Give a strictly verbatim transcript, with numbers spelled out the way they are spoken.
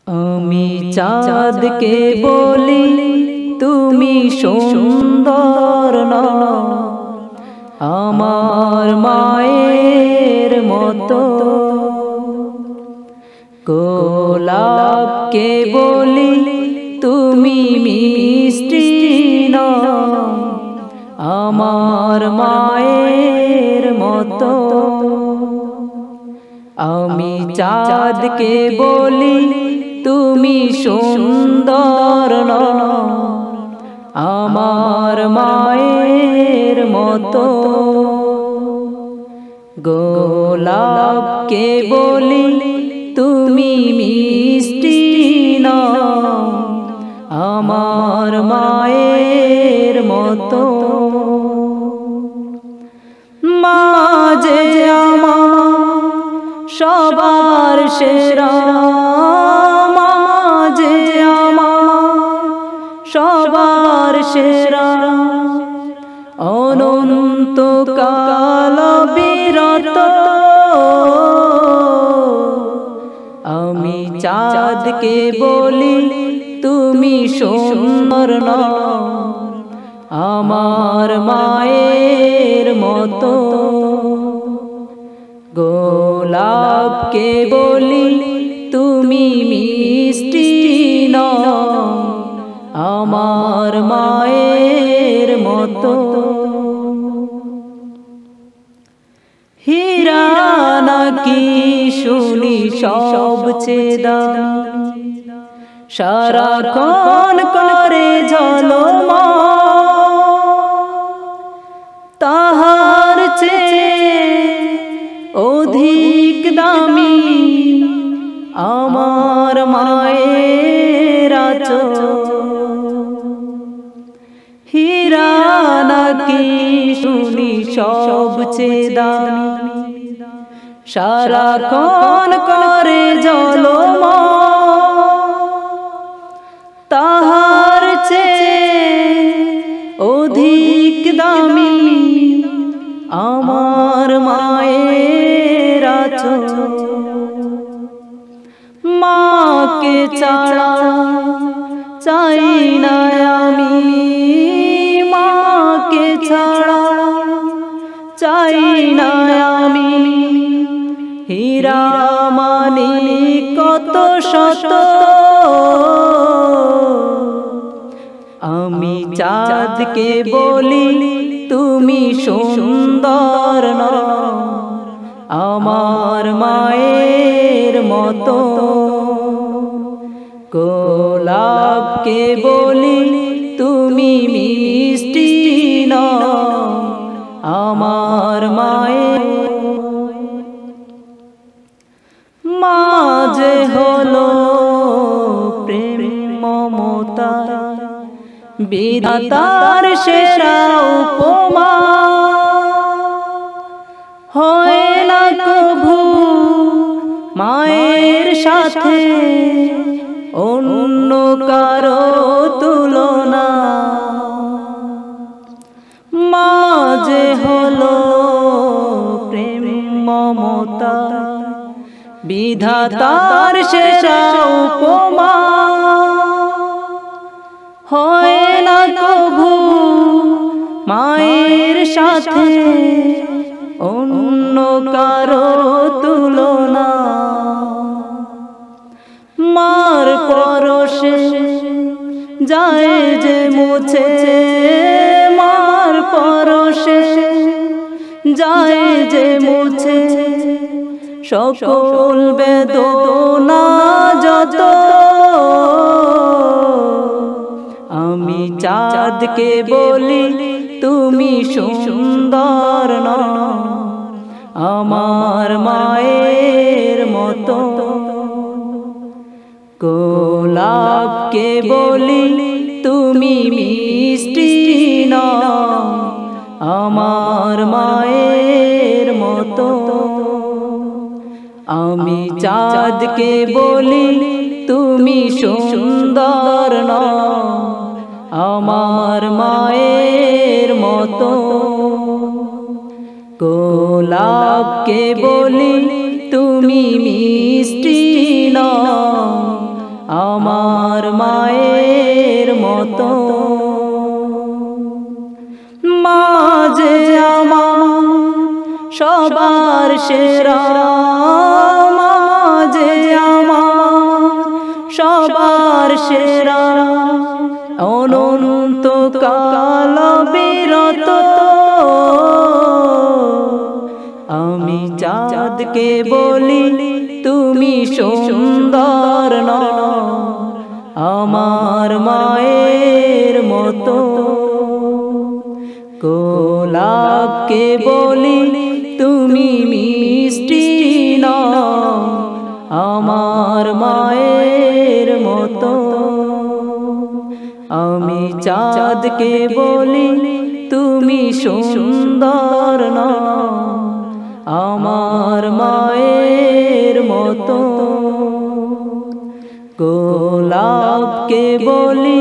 আমি চাঁদকে বলি তুমি সুন্দর না, আমার মায়ের মতো। গোলাপকে বলি তুমি মিষ্টি না, আমার মায়ের মতো। আমি চাঁদকে বলি তুমি সুন্দর না, আমার মায়ের মতো। গোলাপকে বলি তুমি মিষ্টি না, আমার মায়ের মতো। মা যে আমার সবার সেরা, মা যে আমার সবার সেরা, অনন্তকাল বিরত। আমি চাঁদকে বলি তুমি সুন্দর না, আমার মায়ের মতো। গোলাপকে বলি তুমি মিষ্টি না, আমার মায়ের মতো। হীরা নাকি শুনি সবচেয়ে দামি, সারাক্ষণ করে ঝলমল, তাহার চেয়ে অধিক দামি আমার মায়ের আঁচল। হীরা নাকি শুনি সবচেয়ে দামি, সারাক্ষণ করে ঝলমল, তাহার চেয়ে অধিক দামি আমার মায়ের আঁচল। মাকে ছাড়া চাই না আমি, মাকে ছাড়া চাই না আমি, হীরা মানিক কত শত। আমি চাঁদকে বলি তুমি সুন্দর না, আমার মায়ের মতো। গোলাপকে বলি তুমি মিষ্টি না, আমার মায়ের। মা যে হলো প্রেম মমতা, বিধাতার সেরা উপমা। হয় না কভু মায়ের সাথে অন্য কারো তুলনা। মা যে হলো প্রেম মমতা, বিধাতার সেরা উপমা। হয় না কভু মায়ের সাথে অন্য কারো তুলনা। মার পরশে যায় যে মুছে, মার পরশে যায় যে মুছে, সকল বেদনা যত। আমি চাঁদকে বলি তুমি সুন্দর না, আমার মায়ের মতো। গোলাপকে বলি তুমি মিষ্টি না, আমার মায়ের মতো। আমি চাঁদকে বলি তুমি সুন্দর না, আমার মায়ের মতো। গোলাপকে বলি তুমি মিষ্টি না, সবার সেরা মাঝে আমার সবার সেরা অনন্ত কাল বিরত আমি চাঁদকে বলি তুমি সুন্দর নও আমার মায়ের মতো গোলাপকে বলি তুমি মিষ্টি নও আমার মায়ের মতো আমি চাঁদকে বলি তুমি সুন্দর নও আমার মায়ের মতো গোলাপকে বলি